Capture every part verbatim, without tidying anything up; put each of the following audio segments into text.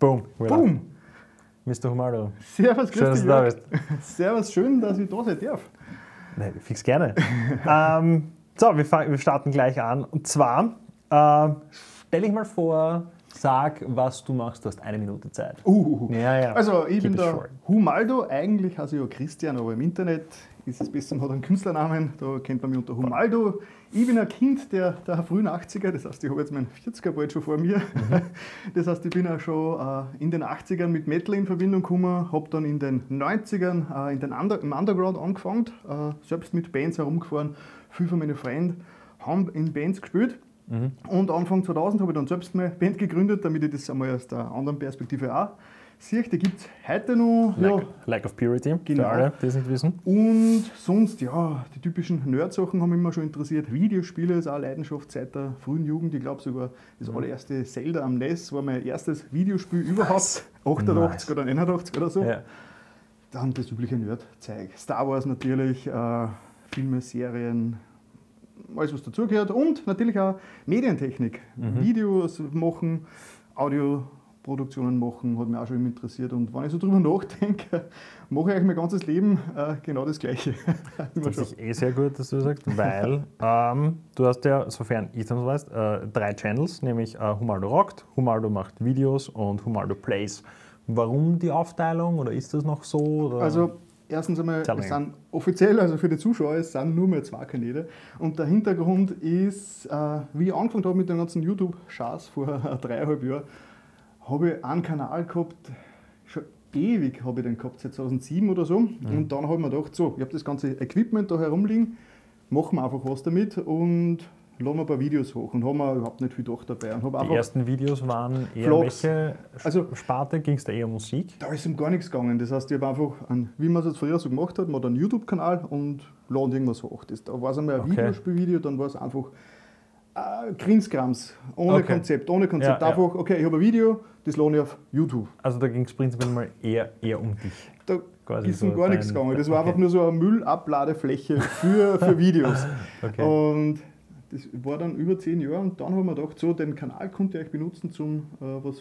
Boom. Boom. Mister Humaldo. Servus, grüß Schön, dass dich, du da Jörg. bist. Servus, schön, dass ich da sein darf. Nein, fix gerne. ähm, so, wir, fang, wir starten gleich an. Und zwar, äh, stell dich mal vor, sag, was du machst. Du hast eine Minute Zeit. Uh, ja, ja. Also, ich Keep bin it der short. Humaldo. Eigentlich heiße ich ja Christian, aber im Internet ist es besser, man hat einen Künstlernamen. Da kennt man mich unter Humaldo. Ich bin ein Kind der, der frühen achtziger, das heißt, ich habe jetzt meinen vierziger bald schon vor mir. Mhm. Das heißt, ich bin auch schon äh, in den achtzigern mit Metal in Verbindung gekommen, habe dann in den neunzigern äh, in den Under, im Underground angefangen, äh, selbst mit Bands herumgefahren. Viele von meinen Freunden haben in Bands gespielt. Mhm. Und Anfang zweitausend habe ich dann selbst meine Band gegründet, damit ich das einmal aus der anderen Perspektive auch sehe. Die gibt es heute noch. Lack, ja, Lack of Purity, genau. für alle, die es nicht wissen. Und sonst, ja, die typischen Nerd-Sachen haben mich immer schon interessiert. Videospiele ist auch eine Leidenschaft seit der frühen Jugend. Ich glaube sogar, das mhm. allererste Zelda am N E S war mein erstes Videospiel überhaupt. achtundachtzig nice. Oder neunundachtzig oder so. Ja. Dann das übliche Nerd-Zeug. Star Wars natürlich, äh, Filme, Serien, alles was dazugehört. Und natürlich auch Medientechnik. Mhm. Videos machen, Audioproduktionen machen, hat mich auch schon immer interessiert. Und wenn ich so drüber nachdenke, mache ich eigentlich mein ganzes Leben äh, genau das Gleiche. Das ist eh sehr gut, dass du das sagst, weil ähm, du hast ja, sofern ich das weiß, äh, drei Channels, nämlich äh, Humaldo Rockt, Humaldo macht Videos und Humaldo Plays. Warum die Aufteilung oder ist das noch so? Oder? Also erstens einmal, es sind offiziell, also für die Zuschauer, es sind nur mehr zwei Kanäle. Und der Hintergrund ist, äh, wie ich angefangen habe mit den ganzen YouTube-Schaß vor äh, dreieinhalb Jahren, habe ich einen Kanal gehabt, schon ewig habe ich den gehabt, seit zweitausendsieben oder so. Mhm. Und dann habe ich mir gedacht, so, ich habe das ganze Equipment da herumliegen, machen wir einfach was damit und laden wir ein paar Videos hoch. Und haben wir überhaupt nicht viel gedacht dabei. Und Die ersten Videos waren eher Vlogs. welche Also, Sparte? Ging es da eher um Musik? Da ist um gar nichts gegangen. Das heißt, ich habe einfach, einen, wie man es jetzt früher so gemacht hat, man hat einen YouTube-Kanal und laden irgendwas hoch. Das, da war es einmal ein Okay. Videospielvideo, dann war es einfach äh, Krimskrams, ohne Okay. Konzept, ohne Konzept. Ja, einfach, okay, ich habe ein Video, das lade ich auf YouTube. Also da ging es prinzipiell mal eher, eher um dich. Da Quasi ist um so gar nichts dein- gegangen. Das war okay. einfach nur so eine Müllabladefläche für, für Videos. Okay. Und das war dann über zehn Jahre und dann haben wir gedacht, so, den Kanal konnte ich benutzen zum äh, was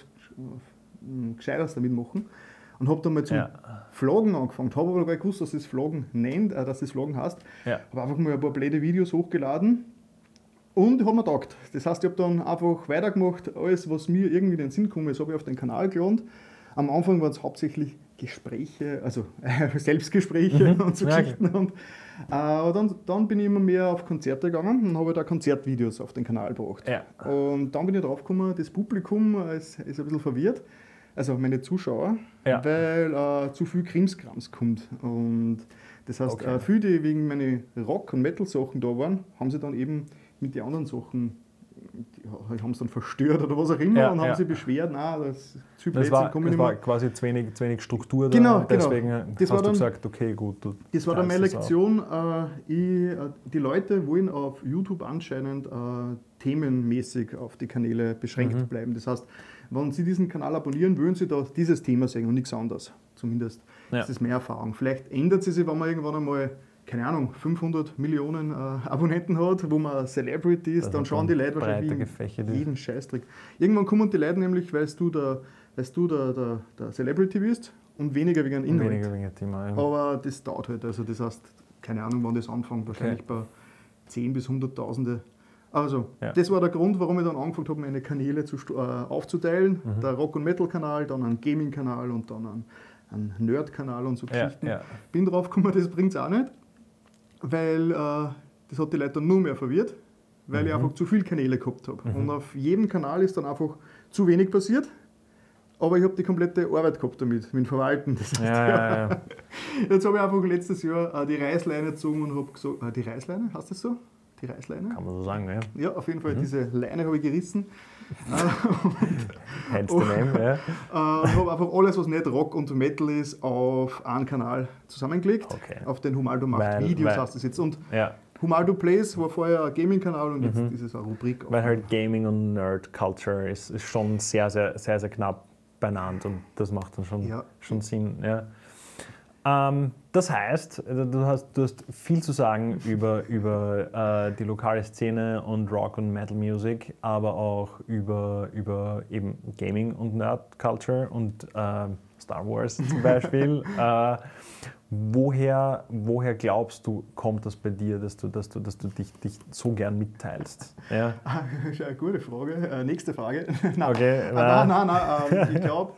äh, Gescheites damit machen. Und habe dann mal zum Ja. Vloggen angefangen. Habe aber noch gar nicht gewusst, dass das Vloggen nennt, äh, dass das Vloggen heißt. Ja. Habe einfach mal ein paar blöde Videos hochgeladen und habe mir gedacht. Das heißt, ich habe dann einfach weitergemacht, alles, was mir irgendwie in den Sinn gekommen ist, habe ich auf den Kanal geladen. Am Anfang waren es hauptsächlich Gespräche, also äh, Selbstgespräche Mhm. und so Ja, Geschichten. Und, äh, dann, dann bin ich immer mehr auf Konzerte gegangen und habe da Konzertvideos auf den Kanal gebracht. Ja. Und dann bin ich drauf gekommen, das Publikum ist, ist ein bisschen verwirrt, also meine Zuschauer, Ja. weil äh, zu viel Krimskrams kommt. Und das heißt, Okay. äh, viele, die wegen meiner Rock- und Metal-Sachen da waren, haben sie dann eben mit den anderen Sachen, die haben es dann verstört oder was auch immer, Ja, und haben ja. sich beschwert, nein, das ist zu Das Blödsinn, war, komm ich das nicht war mehr. quasi zu wenig, zu wenig Struktur da. Genau, genau. Deswegen Das hast war du dann- gesagt, okay, gut. Du Das war dann meine teilst das auf. Lektion. Äh, ich, äh, die Leute wollen auf YouTube anscheinend äh, themenmäßig auf die Kanäle beschränkt Mhm. bleiben. Das heißt, wenn sie diesen Kanal abonnieren, wollen sie da dieses Thema sehen und nichts anderes. Zumindest Ja. ist das meine Erfahrung. Vielleicht ändert sie sich, wenn man irgendwann einmal, keine Ahnung, fünfhundert Millionen äh, Abonnenten hat, wo man Celebrity ist, Das dann ist schauen dann die Leute breiter wahrscheinlich gefächert ist. jeden Scheißdreck. Irgendwann kommen die Leute nämlich, weil du der, weil du der, der, der Celebrity bist und weniger wegen einem Inhalt. Weniger wegen dem Thema. Ja. Aber das dauert halt. Also das heißt, keine Ahnung, wann das anfängt, wahrscheinlich bei zehn bis hunderttausende. Also, Ja. das war der Grund, warum ich dann angefangen habe, meine Kanäle zu, stu- äh, aufzuteilen. Mhm. Der Rock- und Metal-Kanal, dann einen Gaming-Kanal und dann einen, einen Nerd-Kanal und so Ja, Geschichten. ja. Bin drauf gekommen, das bringt es auch nicht, weil äh, das hat die Leute dann nur mehr verwirrt, weil ich Mhm. einfach zu viele Kanäle gehabt habe. Mhm. Und auf jedem Kanal ist dann einfach zu wenig passiert. Aber ich habe die komplette Arbeit gehabt damit, mit dem Verwalten. Das heißt, Ja, ja, ja. Jetzt habe ich einfach letztes Jahr äh, die Reißleine gezogen und habe gesagt, äh, die Reißleine, heißt das so? Die Reißleine? Kann man so sagen, ja. Ja, auf jeden Fall, Mhm. diese Leine habe ich gerissen. Hence the name, ja. äh, und habe einfach alles, was nicht Rock und Metal ist, auf einen Kanal zusammengelegt. Okay. Auf den Humaldo macht Weil- Videos, weil- heißt das jetzt. Und Ja, Humaldo Plays war vorher ein Gaming-Kanal und jetzt Mhm. ist es eine Rubrik. weil halt Gaming und Nerd Culture ist, ist schon sehr, sehr, sehr, sehr knapp beieinander und das macht dann schon, Ja. schon Sinn. Ja. Ähm, das heißt, du hast, du hast viel zu sagen über, über äh, die lokale Szene und Rock und Metal Music, aber auch über, über eben Gaming und Nerd Culture und äh, Star Wars zum Beispiel. äh, woher, woher glaubst du, kommt das bei dir, dass du, dass du, dass du dich, dich so gern mitteilst? Ja? Das ist eine gute Frage. Äh, nächste Frage. nein, okay, äh, nein, nein, nein. Ähm, ich glaube,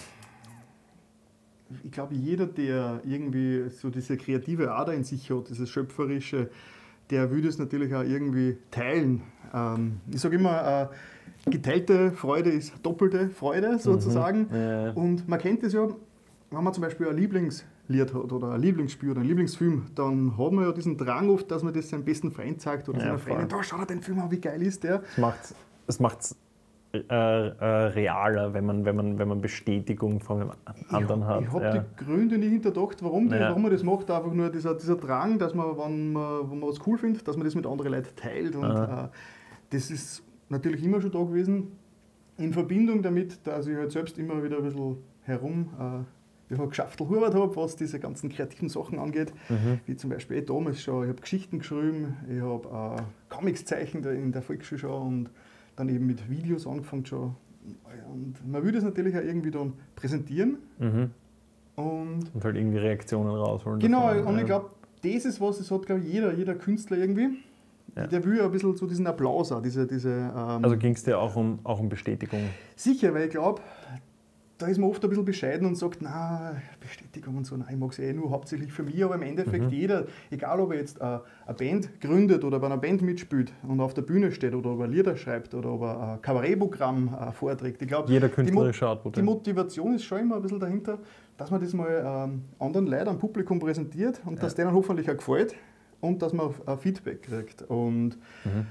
ich glaube, jeder, der irgendwie so diese kreative Ader in sich hat, dieses Schöpferische, der würde es natürlich auch irgendwie teilen. Ähm, ich sage immer, äh, geteilte Freude ist doppelte Freude sozusagen. Mhm, ja. Und man kennt das ja, wenn man zum Beispiel ein Lieblingslied hat oder ein Lieblingsspiel oder einen Lieblingsfilm, dann hat man ja diesen Drang oft, dass man das seinem besten Freund sagt oder Ja, seiner voll. Freundin, da schau dir den Film an, wie geil ist der. Es macht es macht's, äh, äh, realer, wenn man, wenn, man, wenn man Bestätigung von einem anderen ich, hat. Ich habe ja. die Gründe nicht hinterdacht, warum, die, Ja. warum man das macht. Einfach nur dieser, dieser Drang, dass man, wenn man, wenn man was cool findet, dass man das mit anderen Leuten teilt. Und äh, das ist natürlich immer schon da gewesen. In Verbindung damit, dass ich halt selbst immer wieder ein bisschen herum äh, ja, geschafftelt habe, was diese ganzen kreativen Sachen angeht. Mhm. Wie zum Beispiel eh damals schon, ich habe Geschichten geschrieben, ich habe äh, Comics zeichnet in der Volksschule schon und dann eben mit Videos angefangen schon. Und man will das natürlich auch irgendwie dann präsentieren. Mhm. Und, Und halt irgendwie Reaktionen rausholen. genau, davon, und ja. ich glaube, das ist was, das hat glaube ich jeder, jeder Künstler irgendwie. Ja. Der will ja ein bisschen so diesen Applaus auch, diese, diese ähm, Also ging es dir auch um, auch um Bestätigung? sicher, weil ich glaube, da ist man oft ein bisschen bescheiden und sagt, na, Bestätigung und so, nein, ich mag es eh nur hauptsächlich für mich, aber im Endeffekt Mhm. jeder, egal ob er jetzt äh, eine Band gründet oder bei einer Band mitspielt und auf der Bühne steht oder ob er Lieder schreibt oder ob er ein Kabarettprogramm äh, vorträgt, ich glaube, Jeder die, Mo künstlerische Output. die Motivation ist schon immer ein bisschen dahinter, dass man das mal ähm, anderen Leuten, am Publikum präsentiert und Ja. dass denen hoffentlich auch gefällt und dass man äh, Feedback kriegt. Und Mhm.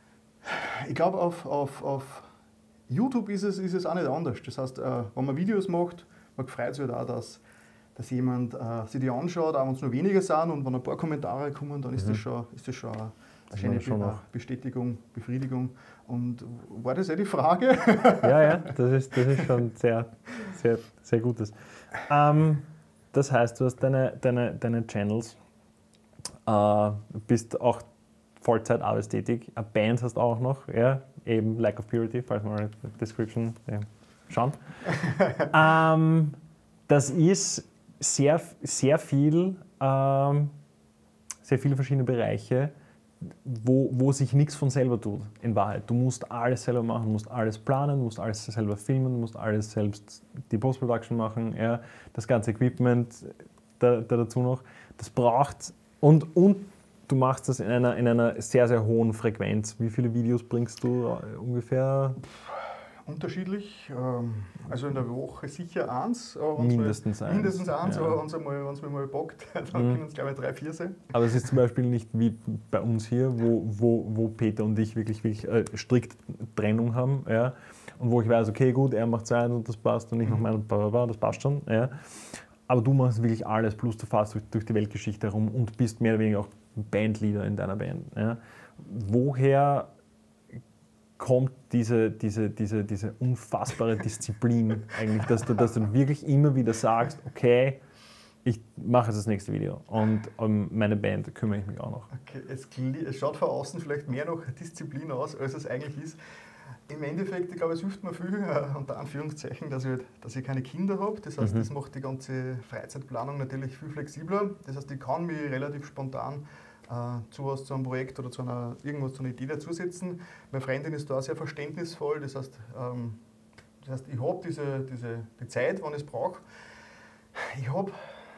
ich glaube, auf, auf, auf YouTube ist es, ist es auch nicht anders. Das heißt, äh, wenn man Videos macht, man freut sich halt auch, dass, dass jemand äh, sich die anschaut, auch wenn es nur weniger sind und wenn ein paar Kommentare kommen, dann ist, Mhm. das, schon, ist das schon eine Das schöne war schon Be noch. Bestätigung, Befriedigung. Und war das eh die Frage? Ja, ja, das ist, das ist schon sehr, sehr, sehr Gutes. Ähm, das heißt, du hast deine, deine, deine Channels, äh, bist auch Vollzeit arbeitstätig, eine Band hast du auch noch, ja, eben Lack of Purity, falls man mal in der Description ja, schauen. ähm, das ist sehr, sehr viel, ähm, sehr viele verschiedene Bereiche, wo, wo sich nichts von selber tut, in Wahrheit. Du musst alles selber machen, du musst alles planen, du musst alles selber filmen, du musst alles selbst die Post-Production machen, ja, das ganze Equipment da, da dazu noch. Das braucht, und, und du machst das in einer, in einer sehr, sehr hohen Frequenz. Wie viele Videos bringst du äh, ungefähr? Unterschiedlich. Ähm, also in der Woche sicher eins. aber wenn's Mindestens mal, eins. Mindestens eins, Ja. aber wenn es mal, wenn's mir mal bockt, dann Mhm. können es glaube ich drei, vier sein. Aber es ist zum Beispiel nicht wie bei uns hier, wo, wo, wo Peter und ich wirklich, wirklich äh, strikt Trennung haben. Ja? Und wo ich weiß, okay, gut, er macht sein und das passt und ich mache mein und bla, bla, bla, das passt schon. Ja? Aber du machst wirklich alles, plus du fährst durch, durch die Weltgeschichte herum und bist mehr oder weniger auch Bandleader in deiner Band. Ja? Woher kommt diese, diese, diese, diese unfassbare Disziplin eigentlich, dass du, dass du wirklich immer wieder sagst, okay, ich mache jetzt das nächste Video und um meine Band kümmere ich mich auch noch. Okay, es, kli- es schaut von außen vielleicht mehr nach Disziplin aus, als es eigentlich ist. Im Endeffekt, ich glaube, es hilft mir viel, äh, unter Anführungszeichen, dass ich, halt, dass ich keine Kinder habe. Das heißt, Mhm. das macht die ganze Freizeitplanung natürlich viel flexibler. Das heißt, ich kann mich relativ spontan äh, zu was zu einem Projekt oder zu einer, irgendwas zu einer Idee dazusetzen. Meine Freundin ist da sehr verständnisvoll. Das heißt, ähm, das heißt ich habe diese, diese, die Zeit, wann ich es brauche. Ich habe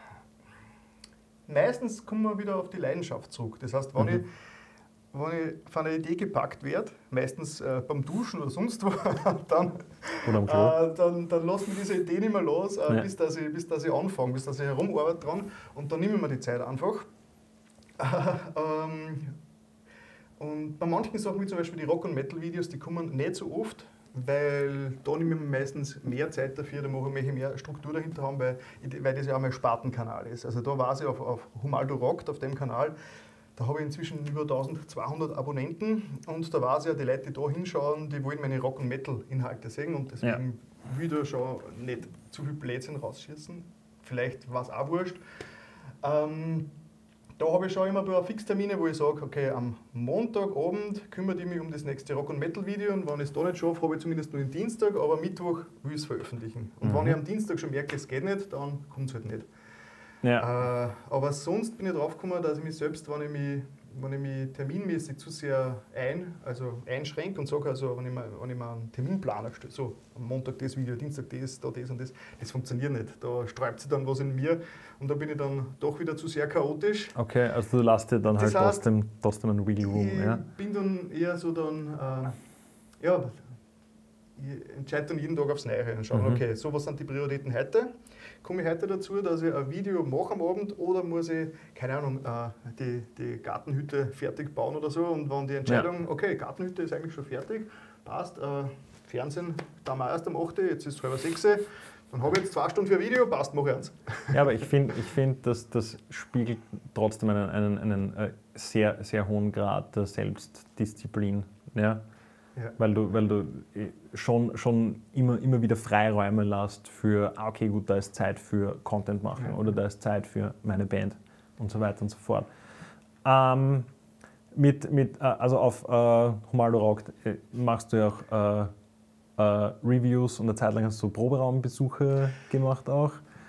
meistens kommen wir wieder auf die Leidenschaft zurück. Das heißt, wenn, Mhm. ich, wenn ich von einer Idee gepackt werde, meistens äh, beim Duschen oder sonst wo, dann, Oder am Klo. äh, dann, dann lasse ich diese Idee nicht mehr los, äh, Ja. bis, dass ich, bis dass ich anfange, bis dass ich herumarbeite dran und dann nehme ich mir die Zeit einfach. ähm, und bei manchen Sachen, wie zum Beispiel die Rock- und Metal-Videos, die kommen nicht so oft, weil da nehme ich mir meistens mehr Zeit dafür, da mache ich mehr Struktur dahinter haben, weil, weil das ja auch mein Spartenkanal ist. Also da weiß ich auf, auf Humaldo Rockt, auf dem Kanal, da habe ich inzwischen über eintausendzweihundert Abonnenten und da weiß ich ja, die Leute, die da hinschauen, die wollen meine Rock- und Metal-Inhalte sehen und deswegen will ich da schon nicht zu viel Blödsinn rausschießen. Vielleicht war es auch wurscht. Ähm, da habe ich schon immer ein paar Fixtermine, wo ich sage, okay, am Montagabend kümmere ich mich um das nächste Rock- und Metal-Video und wenn ich es da nicht schaffe, habe ich zumindest nur den Dienstag, aber Mittwoch will ich es veröffentlichen. Und Mhm. wenn ich am Dienstag schon merke, es geht nicht, dann kommt es halt nicht. Ja. Äh, aber sonst bin ich drauf gekommen, dass ich mich selbst, wenn ich mich, wenn ich mich terminmäßig zu sehr ein, also einschränke und sage, also, wenn, ich mir, wenn ich mir einen Terminplaner stelle, so am Montag das Video, Dienstag das, da das und das, das funktioniert nicht. Da sträubt sich dann was in mir und da bin ich dann doch wieder zu sehr chaotisch. Okay, also du lässt dir dann Das halt heißt, trotzdem, trotzdem einen Wiggle Room. Ich Ja? bin dann eher so dann, äh, ja, ich entscheide dann jeden Tag aufs Neue und schaue, Mhm. okay, so was sind die Prioritäten heute? Komme ich heute dazu, dass ich ein Video mache am Abend oder muss ich, keine Ahnung, äh, die, die Gartenhütte fertig bauen oder so und wenn die Entscheidung, okay, Gartenhütte ist eigentlich schon fertig, passt, äh, Fernsehen, da wir erst am acht, jetzt ist es halb sechs, dann habe ich jetzt zwei Stunden für ein Video, passt, mache ich eins. Ja, aber ich finde, ich find, dass das spiegelt trotzdem einen, einen, einen äh, sehr, sehr hohen Grad der Selbstdisziplin. Ja? Ja. Weil du, weil du äh, schon, schon immer, immer wieder Freiräume lässt für, ah, okay, gut, da ist Zeit für Content machen Ja. oder da ist Zeit für meine Band und so weiter und so fort. Ähm, mit, mit, äh, also auf äh, Humaldo Rockt äh, machst du ja auch äh, äh, Reviews und eine Zeit lang hast du so Proberaumbesuche gemacht auch.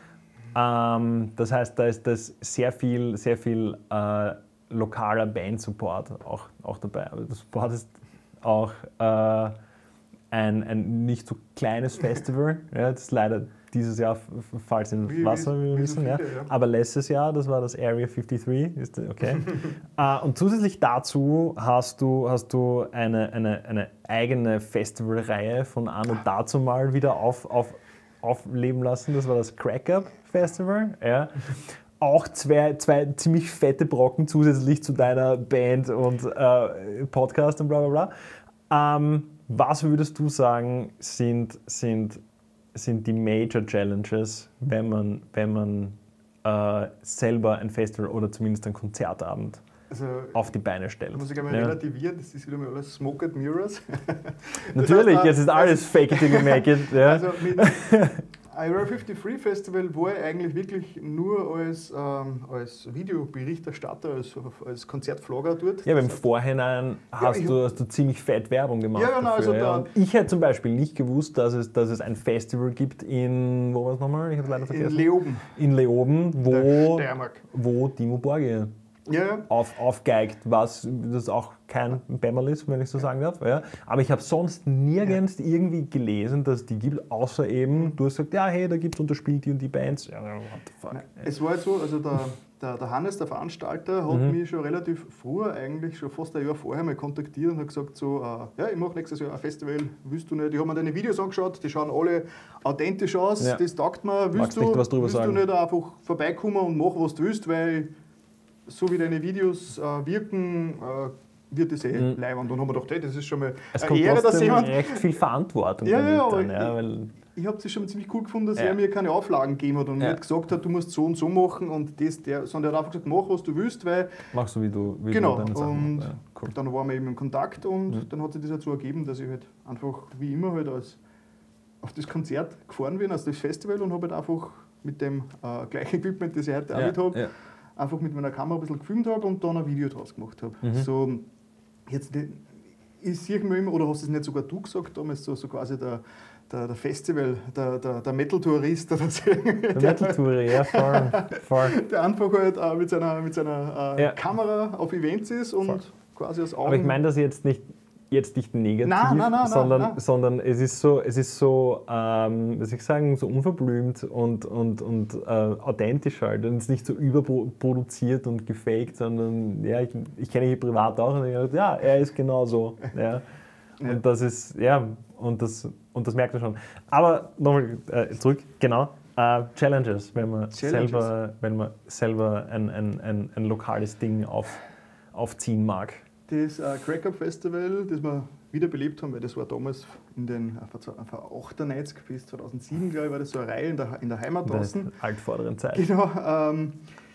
Ähm, das heißt, da ist das sehr viel, sehr viel äh, lokaler Band-Support auch, auch dabei. Aber du supportest auch äh, ein, ein nicht so kleines Festival, ja, das leider dieses Jahr fällt ins Wie- Wasser, wie wir wie so wissen. Ja. viele, ja. Aber letztes Jahr, das war das Area fünfundfünfzig, ist das, okay. äh, und zusätzlich dazu hast du, hast du eine, eine, eine eigene Festivalreihe von an und dazu mal wieder auf, auf, aufleben lassen. Das war das Crack Up Festival. Ja. Auch zwei, zwei ziemlich fette Brocken zusätzlich zu deiner Band und äh, Podcast und bla bla bla. Ähm, was würdest du sagen, sind, sind, sind die Major Challenges, wenn man, wenn man äh, selber ein Festival oder zumindest einen Konzertabend Also, auf die Beine stellt? da muss ich einmal Ja. relativieren, das ist wieder mal alles Smoke and Mirrors. Das Natürlich, heißt, jetzt ist alles fake it till you make it. Ja. Also mit Area fünfundfünfzig Festival war ich eigentlich wirklich nur als, ähm, als Videoberichterstatter, als, als Konzertvlogger dort. Ja, aber im Das heißt, Vorhinein hast, ich- du, hast du ziemlich fett Werbung gemacht. Ja, genau, dafür, also da- Und ich hätte zum Beispiel nicht gewusst, dass es, dass es ein Festival gibt in, wo war es nochmal? Ich habe leider in vergessen. Leoben, in Leoben, der wo, Steiermark. wo Timo Borgia Ja, ja. auf, aufgeigt, was das auch kein Bämmerl ist, wenn ich so sagen darf. Ja. Aber ich habe sonst nirgends irgendwie gelesen, dass es die gibt, außer eben, du hast gesagt, ja, hey, da gibt es und da spielt die und die Bands. Ja, what the fuck. Nein, es war halt so, also der, der, der Hannes, der Veranstalter, hat Mhm. mich schon relativ früh, eigentlich schon fast ein Jahr vorher mal kontaktiert und hat gesagt so, äh, ja, ich mache nächstes Jahr ein Festival, willst du nicht? Ich habe mir deine Videos angeschaut, die schauen alle authentisch aus, Ja. das taugt mir, Magst willst, nicht du, was drüber willst sagen? du nicht einfach vorbeikommen und machen, was du willst, weil so wie deine Videos äh, wirken, äh, wird das eh Mhm. leibend. Und dann haben wir gedacht, hey, das ist schon mal Es eine kommt Ehre, dass trotzdem jemand... recht viel Verantwortung Ja, damit ja, aber dann, ja, weil Ich habe es schon ziemlich cool gefunden, dass Ja. er mir keine Auflagen gegeben hat und Ja. nicht gesagt hat, du musst so und so machen und das, der, sondern er hat einfach gesagt, mach was du willst, weil machst du, wie du, wie genau. du deine Sachen Und machst. Ja, cool. dann waren wir eben in Kontakt und Mhm. dann hat sich das dazu ergeben, dass ich halt einfach wie immer halt als auf das Konzert gefahren bin, also das Festival und habe halt einfach mit dem äh, gleichen Equipment, das ich heute auch Ja, mit habe, ja. einfach mit meiner Kamera ein bisschen gefilmt habe und dann ein Video draus gemacht habe. Mhm. So, jetzt, nicht- ich sehe mir immer, oder hast du es nicht sogar du gesagt damals, so, so quasi der, der, der Festival, der, der, der Metal-Tourist oder so. Der Metal-Tour, ja, voll, voll. Der einfach halt äh, mit seiner, mit seiner äh, Ja. Kamera auf Events ist und Voll. quasi aus Augen... Aber ich meine das jetzt nicht, jetzt nicht negativ, Nein, nein, nein, sondern, nein, nein. sondern es ist so, es ist so, ähm, was ich sagen, so unverblümt und, und, und äh, authentisch halt. Und es ist nicht so überproduziert und gefaked, sondern ja, ich, ich kenne ihn privat auch und ich dachte, ja, er ist genau so. Ja. Ja. Und das ist, ja, und das, und das merkt man schon. Aber nochmal äh, zurück, genau. Äh, Challenges, wenn man Challenges. selber, wenn man selber ein, ein, ein, ein lokales Ding auf, aufziehen mag. Das äh, Crack Up Festival, das wir wiederbelebt haben, weil das war damals in den äh, von achtundneunzig bis zweitausendsieben, glaube ich, war das so eine Reihe in der, in der Heimat In der draußen. altvorderen Zeit. Genau. Ähm,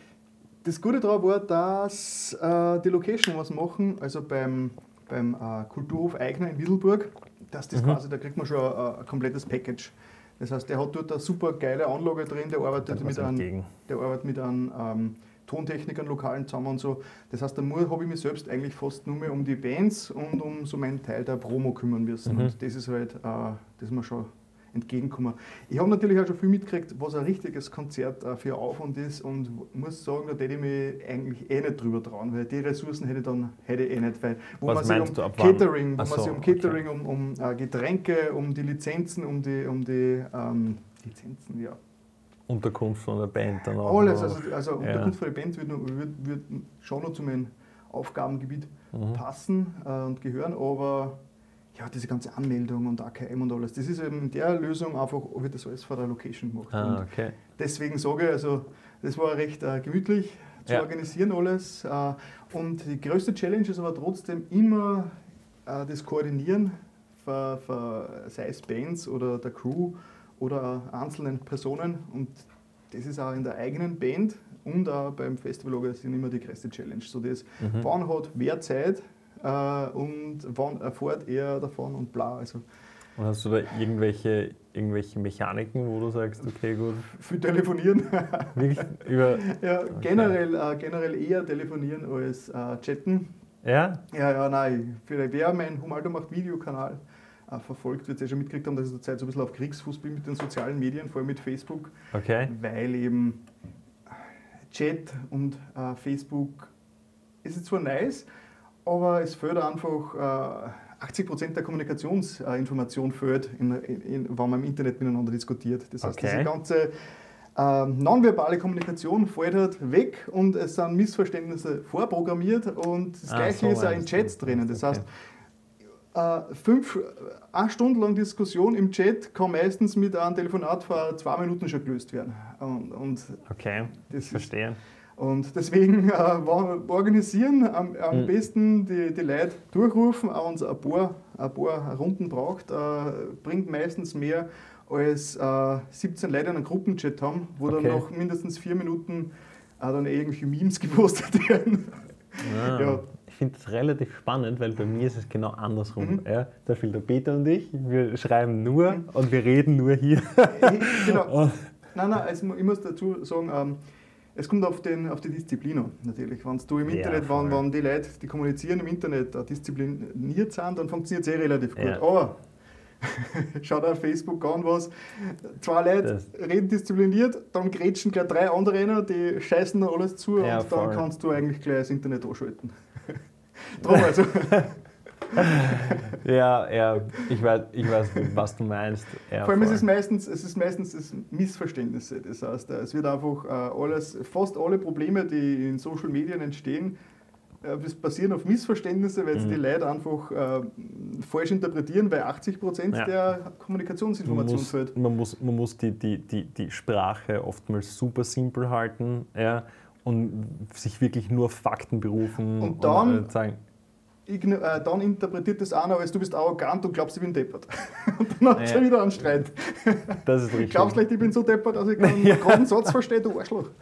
das Gute daran war, dass äh, die Location was machen, also beim, beim äh, Kulturhof Eigner in Wieselburg, dass das Mhm. quasi, da kriegt man schon äh, ein komplettes Package. Das heißt, der hat dort eine super geile Anlage drin, der arbeitet, Da mit was einem, entgegen. der arbeitet mit einem ähm, Tontechnikern, Lokalen zusammen und so. Das heißt, da habe ich mich selbst eigentlich fast nur mehr um die Bands und um so meinen Teil der Promo kümmern müssen. Mhm. Und das ist halt, äh, das ist mir schon entgegenkommen. Ich habe natürlich auch schon viel mitgekriegt, was ein richtiges Konzert äh, für Aufwand ist und muss sagen, da hätte ich mich eigentlich eh nicht drüber trauen, weil die Ressourcen hätte ich dann hätte ich eh nicht, weil wo Was man sich meinst um du, ab wann? Catering, wo Ach man so, sich um Catering, okay. um, um äh, Getränke, um die Lizenzen, um die, um die ähm, Lizenzen, ja. Unterkunft von der Band dann auch. Alles, noch. also, also Ja. Unterkunft für die Band wird, noch- wird, wird schon noch zu meinem Aufgabengebiet Mhm. passen äh, und gehören, aber ja, diese ganze Anmeldung und A K M und alles, das ist eben in der Lösung einfach, wird das alles vor der Location gemacht. Ah, Und okay. deswegen sage ich, also das war recht äh, gemütlich zu Ja. organisieren alles. Äh, und die größte Challenge ist aber trotzdem immer äh, das Koordinieren, für, für, sei es Bands oder der Crew oder einzelnen Personen. Und das ist auch in der eigenen Band und auch beim Festival sind immer die größte Challenge. So das, Mhm. wann hat wer Zeit äh, und wann erfährt er davon und bla. Also Und hast du da irgendwelche, irgendwelche Mechaniken, wo du sagst, okay, gut, viel telefonieren. wirklich über. Ja, Okay. generell, äh, generell eher telefonieren als äh, chatten. Ja? Ja, ja, nein. Für wer mein Humaldo macht Videokanal äh, verfolgt, wird es ja schon mitgekriegt haben, dass ich zurzeit so ein bisschen auf Kriegsfuß bin mit den sozialen Medien, vor allem mit Facebook, Okay. weil eben Chat und äh, Facebook ist zwar nice, aber es fehlt einfach, äh, achtzig Prozent der Kommunikationsinformation fehlt, in, in, in, wenn man im Internet miteinander diskutiert. Das heißt, Okay. diese ganze äh, nonverbale Kommunikation fällt halt weg und es sind Missverständnisse vorprogrammiert und das Ah, Gleiche so ist auch in meinst du. Chats drinnen. Das Okay. heißt, äh, fünf, eine Stunde lang Diskussion im Chat kann meistens mit einem Telefonat vor zwei Minuten schon gelöst werden. Und, und Okay, das ich ist, verstehe. und deswegen äh, wa- organisieren, am, am Mhm. besten die, die Leute durchrufen, auch wenn es ein paar, ein paar Runden braucht, äh, bringt meistens mehr als äh, siebzehn Leute in einem Gruppenchat haben, wo Okay. dann nach mindestens vier Minuten äh, dann irgendwelche Memes gepostet werden. Ah, Ja. Ich finde das relativ spannend, weil bei mir ist es genau andersrum. Mhm. Ja, da spielt der Peter und ich, wir schreiben nur und wir reden nur hier. Genau. Und, Nein, nein, also ich muss dazu sagen, ähm, es kommt auf, den, auf die Disziplin an, natürlich. Wenn du im Ja, Internet, voll. wenn, wenn die Leute, die kommunizieren im Internet, äh, diszipliniert sind, dann funktioniert es eh relativ gut. Ja. Aber schaut auf Facebook an, was zwei Leute Das- reden diszipliniert, dann grätschen gleich drei andere rein, die scheißen da alles zu Ja, und dann voll. kannst du eigentlich gleich das Internet anschalten. Drum also. ja, ja, ich weiß, ich weiß, was du meinst. Ja, Vor allem ist voll. es meistens, es ist meistens das Missverständnisse. Das heißt, es wird einfach äh, alles, fast alle Probleme, die in Social Media entstehen, äh, das basieren auf Missverständnisse, weil es Mhm. die Leute einfach äh, falsch interpretieren, weil achtzig Prozent Ja. der man Kommunikationsinformation muss, fehlt. man muss, man muss die, die, die, die Sprache oftmals super simpel halten, ja, und sich wirklich nur auf Fakten berufen Und dann- äh, sagen, Igno äh, dann interpretiert das einer als du bist arrogant und glaubst, ich bin deppert. Und dann hat es Ja. schon wieder einen Streit. das ist richtig. Glaubst vielleicht, ich bin so deppert, dass ich keinen Ja. geraden Satz verstehe, du Arschloch.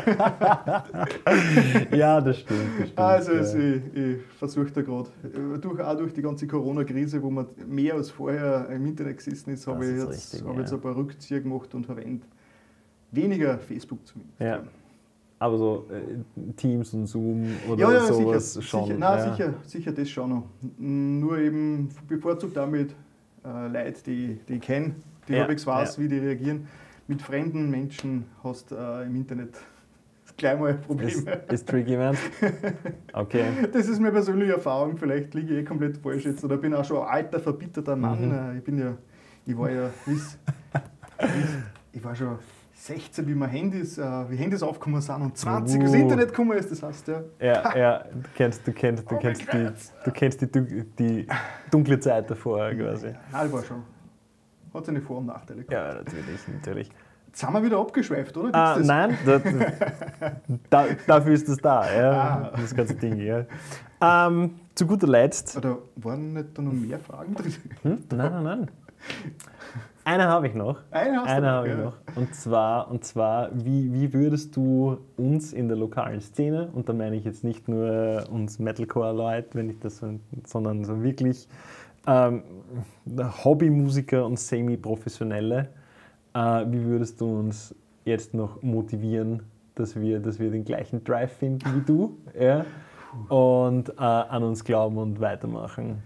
Ja, das stimmt. Das stimmt Also ja. es, ich, ich versuche da gerade, durch, auch durch die ganze Corona-Krise, wo man mehr als vorher im Internet gesessen ist, habe Das ich ist jetzt, richtig, habe ja. jetzt ein paar Rückzieher gemacht und verwende weniger Facebook zumindest. Ja. Aber so äh, Teams und Zoom oder Ja, ja, sowas sicher, schon. sicher, nein, ja. sicher, sicher das schon noch. Nur eben bevorzugt damit äh, Leute, die, die ich kenne, die Ja, halbwegs weiß, ja. wie die reagieren. Mit fremden Menschen hast du äh, im Internet gleich mal Ist, Probleme. ist tricky, man. Okay. Das ist meine persönliche Erfahrung, vielleicht liege ich eh komplett falsch jetzt oder bin auch schon ein alter, verbitterter Mann. Mhm. Äh, Ich bin ja, ich war ja, bis, bis, ich war schon sechzehn, wie wir Handys, äh, wie Handys aufgekommen sind und zwanzig, wie das Uh. Internet gekommen ist, das heißt ja. Ja, ja, du kennst, du kennst, du Oh kennst, mein die, Gott. du kennst die, dun- die dunkle Zeit davor quasi. Nein, das war schon. Hat seine Vor- und Nachteile gehabt. Ja, natürlich, natürlich. Jetzt sind wir wieder abgeschweift, oder? Gibt's Ah, das? nein, da, da, dafür ist das da, ja, Ah. das ganze Ding. Ja. Ähm, zu guter Letzt. Oder waren nicht da noch mehr Fragen drin? Hm? Nein, nein, nein. Eine habe ich noch. Eine hast du Eine noch, habe ich ja. noch. Und zwar, und zwar wie, wie würdest du uns in der lokalen Szene, und da meine ich jetzt nicht nur uns Metalcore-Leute, wenn ich das, so- sondern so wirklich ähm, Hobbymusiker und Semi-Professionelle, äh, wie würdest du uns jetzt noch motivieren, dass wir, dass wir den gleichen Drive finden wie du, ja, und äh, an uns glauben und weitermachen.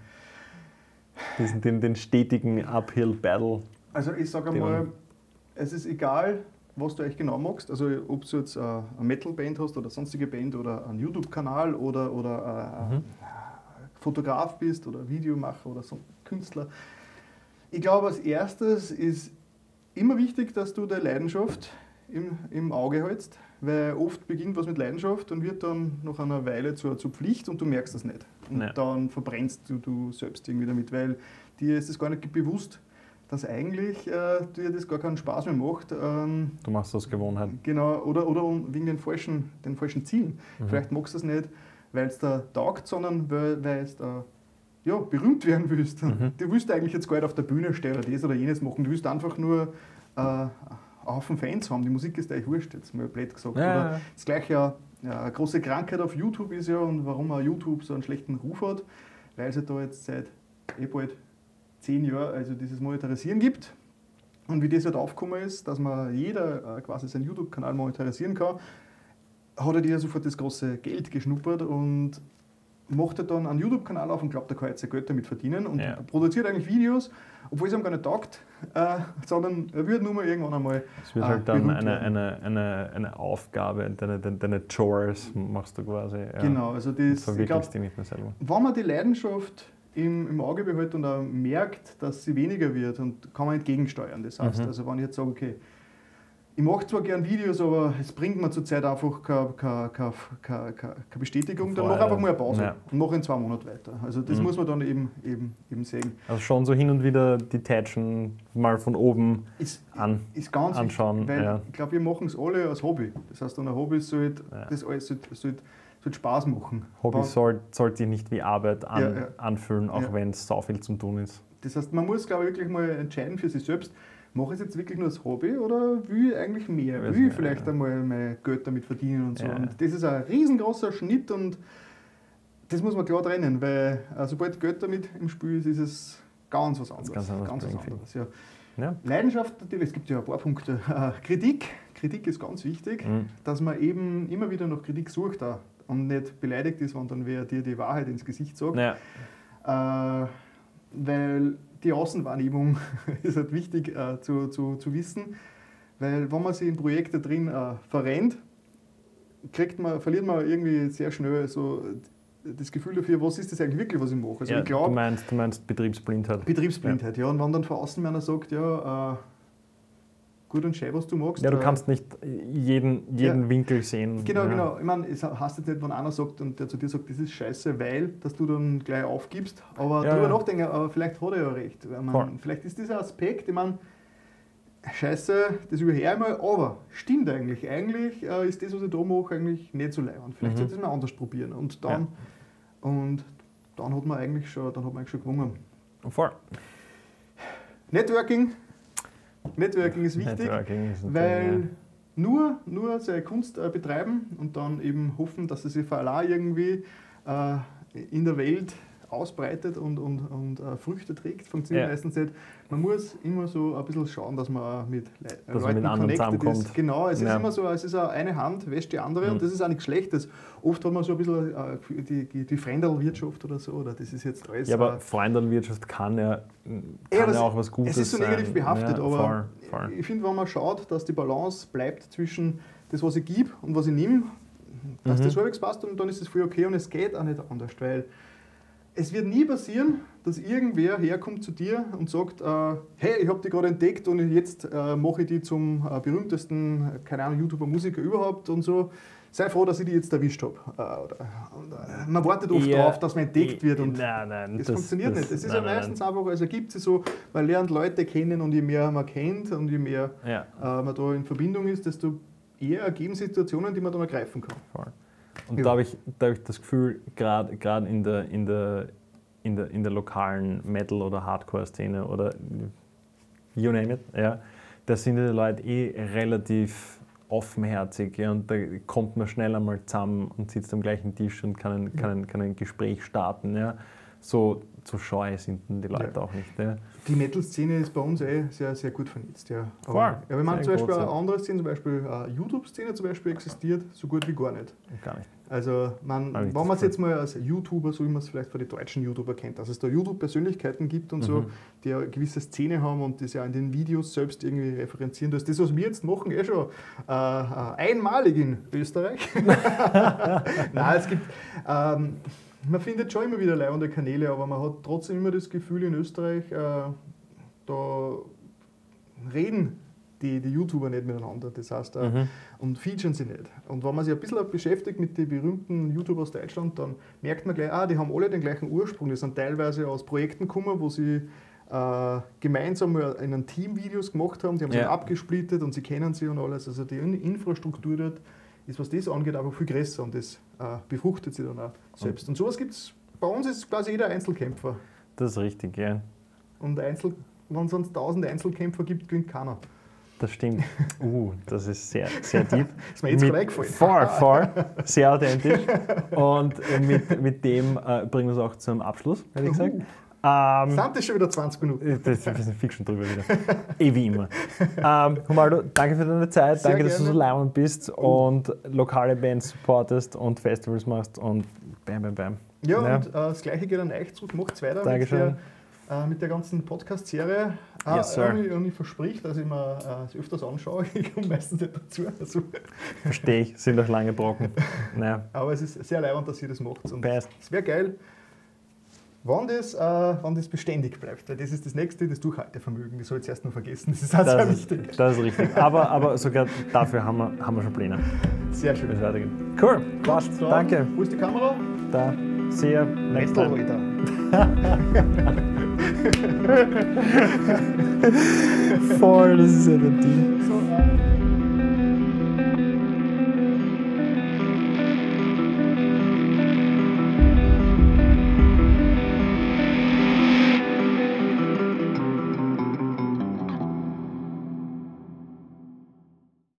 Diesen, den, den stetigen Uphill-Battle. Also ich sage einmal, es ist egal, was du eigentlich genau magst. Also ob du jetzt eine Metal-Band hast oder sonstige Band oder einen YouTube-Kanal oder, oder mhm. Fotograf bist oder Videomacher oder so Künstler. Ich glaube, als erstes ist immer wichtig, dass du deine Leidenschaft im, im Auge hältst, weil oft beginnt was mit Leidenschaft und wird dann nach einer Weile zur, zur Pflicht und du merkst das nicht. Und ja. dann verbrennst du, du selbst irgendwie damit, weil dir ist es gar nicht bewusst, dass eigentlich äh, dir das gar keinen Spaß mehr macht. Ähm, du machst das Gewohnheit. Genau, oder, oder wegen den falschen, den falschen Zielen. Mhm. Vielleicht magst du es nicht, weil es da taugt, sondern weil, weil es da ja, berühmt werden willst. Mhm. Du willst eigentlich jetzt gar nicht auf der Bühne stehen oder das oder jenes machen. Du willst einfach nur äh, einen Haufen Fans haben. Die Musik ist eigentlich wurscht, jetzt mal blöd gesagt. Ja, oder ja. Das gleiche, ja, ja, eine große Krankheit auf YouTube ist ja, und warum auch YouTube so einen schlechten Ruf hat, weil es ja da jetzt seit eh bald zehn Jahren also dieses Monetarisieren gibt. Und wie das halt aufgekommen ist, dass man jeder äh, quasi seinen YouTube-Kanal monetarisieren kann, hat er dir sofort das große Geld geschnuppert und macht er dann einen YouTube-Kanal auf und glaubt, er kann jetzt sein Geld damit verdienen und ja. produziert eigentlich Videos, obwohl es ihm gar nicht taugt, äh, sondern er wird nur mal irgendwann einmal Es wird äh, halt dann eine, eine, eine, eine Aufgabe, deine, deine, deine Chores machst du quasi. Ja. Genau, also das, ich glaub, die nicht mehr selber. Wenn man die Leidenschaft im, im Auge behält und auch merkt, dass sie weniger wird, und kann man entgegensteuern. Das heißt, mhm. also wenn ich jetzt sage, okay, ich mache zwar gern Videos, aber es bringt mir zurzeit einfach keine, keine, keine, keine, keine Bestätigung, dann mache einfach mal eine Pause ja. und mache in zwei Monaten weiter. Also das mhm. muss man dann eben, eben, eben sehen. Also schon so hin und wieder die Tätschen mal von oben ist, an, ist ganz anschauen. Wichtig, weil ja. ich glaube, wir machen es alle als Hobby. Das heißt, ein Hobby sollte ja. das alles sollte, sollte, sollte Spaß machen. Hobby sollte soll sich nicht wie Arbeit an, ja, ja. anfühlen, auch ja. wenn es so viel zum Tun ist. Das heißt, man muss, glaube ich, wirklich mal entscheiden für sich selbst, mache ich es jetzt wirklich nur als Hobby oder will ich eigentlich mehr? Will ich mehr, vielleicht ja. einmal mein Geld damit verdienen und so? Ja. Und das ist ein riesengroßer Schnitt und das muss man klar trennen, weil äh, sobald Geld damit im Spiel ist, ist es ganz was anderes. Ganz, anders ganz was anderes ja. Ja. Leidenschaft natürlich, es gibt ja ein paar Punkte. Äh, Kritik, Kritik ist ganz wichtig, mhm. dass man eben immer wieder nach Kritik sucht auch und nicht beleidigt ist, wenn dann wer dir die Wahrheit ins Gesicht sagt. Ja. Äh, weil die Außenwahrnehmung ist halt wichtig äh, zu, zu, zu wissen, weil wenn man sich in Projekte drin äh, verrennt, kriegt man, verliert man irgendwie sehr schnell so das Gefühl dafür, was ist das eigentlich wirklich, was ich mache. Also ja, ich glaub, du, meinst, du meinst Betriebsblindheit. Betriebsblindheit, ja. ja. Und wenn dann von außen einer sagt, ja, äh, gut und schön, was du magst. Ja, du kannst nicht jeden, jeden ja, Winkel sehen. Genau, ja. genau. Ich meine, es heißt jetzt nicht, wenn einer sagt und der zu dir sagt, das ist scheiße, weil, dass du dann gleich aufgibst. Aber ja, drüber ja. nachdenken, aber vielleicht hat er ja recht. Ich mein, vielleicht ist dieser Aspekt, ich meine, scheiße, das überhöre ich mal, aber stimmt eigentlich. Eigentlich äh, ist das, was ich da mache, eigentlich nicht so leibend. Vielleicht mhm. sollte ich es mal anders probieren. Und dann, ja. und dann hat man eigentlich schon, dann hat man eigentlich schon gewonnen. Voll. Networking. Networking ist wichtig, Networking ist weil ja. nur, nur seine Kunst äh, betreiben und dann eben hoffen, dass sie sich für allein irgendwie äh, in der Welt ausbreitet und, und, und äh, Früchte trägt, funktioniert ja. meistens nicht. Man muss immer so ein bisschen schauen, dass man auch mit Le dass Leuten man mit connected ist. Genau, es ja. ist immer so, es ist eine Hand wäscht die andere mhm. und das ist auch nichts Schlechtes. Oft hat man so ein bisschen äh, die, die, die Freundelwirtschaft oder so, oder das ist jetzt alles... Ja, aber Freundelwirtschaft kann ja, kann ja, das, ja auch was Gutes sein. Es ist so negativ behaftet, ja, aber voll, voll. ich finde, wenn man schaut, dass die Balance bleibt zwischen das, was ich gebe und was ich nehme, dass mhm. das halbwegs passt und dann ist es voll okay und es geht auch nicht anders, weil es wird nie passieren, dass irgendwer herkommt zu dir und sagt, äh, hey, ich habe dich gerade entdeckt und jetzt äh, mache ich dich zum äh, berühmtesten, keine Ahnung, YouTuber, Musiker überhaupt und so. Sei froh, dass ich dich jetzt erwischt habe. Äh, äh, man wartet oft ja, darauf, dass man entdeckt wird und nein, nein, das, das funktioniert das, nicht. Es ist nein, ja meistens nein. einfach, also ergibt sich so, man lernt Leute kennen und je mehr man kennt und je mehr ja. äh, man da in Verbindung ist, desto eher ergeben Situationen, die man dann ergreifen kann. Voll. Und ja. da habe ich, da hab ich das Gefühl, gerade in der, in, der, in, der, in der lokalen Metal- oder Hardcore-Szene oder you name it, ja, da sind die Leute eh relativ offenherzig, ja, und da kommt man schnell einmal zusammen und sitzt am gleichen Tisch und kann ein, kann ein, kann ein Gespräch starten. Ja. so, so scheu sind die Leute Ja. auch nicht. Ne? Die Metal-Szene ist bei uns eh sehr, sehr gut vernetzt. Ja. Voll. Aber, ja, wenn man Sehr zum Beispiel gut, eine ja. andere Szene, zum Beispiel eine YouTube-Szene zum Beispiel existiert, so gut wie gar nicht. Gar nicht. Also man, Hab ich wenn das man es Gefühl. jetzt mal als YouTuber, so wie man es vielleicht von den deutschen YouTuber kennt, dass es da YouTube-Persönlichkeiten gibt und so, Mhm. die eine gewisse Szene haben und das ja in den Videos selbst irgendwie referenzieren. Das ist das, was wir jetzt machen, eh schon äh, äh, einmalig in Österreich. Nein, es gibt, ähm, man findet schon immer wieder leibende Kanäle, aber man hat trotzdem immer das Gefühl, in Österreich, äh, da reden die, die YouTuber nicht miteinander. Das heißt, äh, Mhm. und featuren sie nicht. Und wenn man sich ein bisschen beschäftigt mit den berühmten YouTubern aus Deutschland, dann merkt man gleich, ah, die haben alle den gleichen Ursprung. Die sind teilweise aus Projekten gekommen, wo sie äh, gemeinsam in einem Team Videos gemacht haben, die haben sich Ja. dann abgesplittet und sie kennen sie und alles. Also die In- Infrastruktur dort ist, was das angeht, einfach viel größer und das äh, befruchtet sie dann auch selbst. Und sowas gibt es, bei uns ist quasi jeder Einzelkämpfer. Das ist richtig, ja. Und Einzel, wenn es sonst tausend Einzelkämpfer gibt, gewinnt keiner. Das stimmt. Uh, das ist sehr, sehr deep. Ist mir jetzt Mit- gerade eingefallen. Voll, voll. Sehr authentisch. Und äh, mit, mit dem äh, bringen wir es auch zum Abschluss, hätte ich gesagt. Ähm, Sind das schon wieder zwanzig Minuten? das, wir sind fix schon drüber wieder. Eh wie immer. Ähm, Humaldo, danke für deine Zeit. Sehr danke, dass du so gerne. leibend bist und lokale Bands supportest und Festivals machst und bam, bam, bam. Ja, Ja. und äh, das gleiche geht an euch zurück. Macht weiter mit Dankeschön. der, äh, mit der ganzen Podcast-Serie. Äh, Yes, sir. und, ich, und ich versprich, dass ich mir äh, das öfters anschaue. Ich komme meistens nicht dazu. Also, Verstehe ich, sind auch lange Brocken. Naja, aber es ist sehr leibend, dass ihr das macht. Und Best. es wäre geil, wenn das, äh, wenn das beständig bleibt. Weil das ist das nächste, das Durchhaltevermögen. Das soll ich jetzt erst noch vergessen. Das ist auch sehr das ist, wichtig. das ist richtig. Aber, aber sogar dafür haben wir, haben wir schon Pläne. Sehr Wie es schön. weitergeht. Cool, passt. Dann, Danke. Wo ist die Kamera? Da, sehr next Metal, time. Alter. Voll, das ist ja der Deal. So,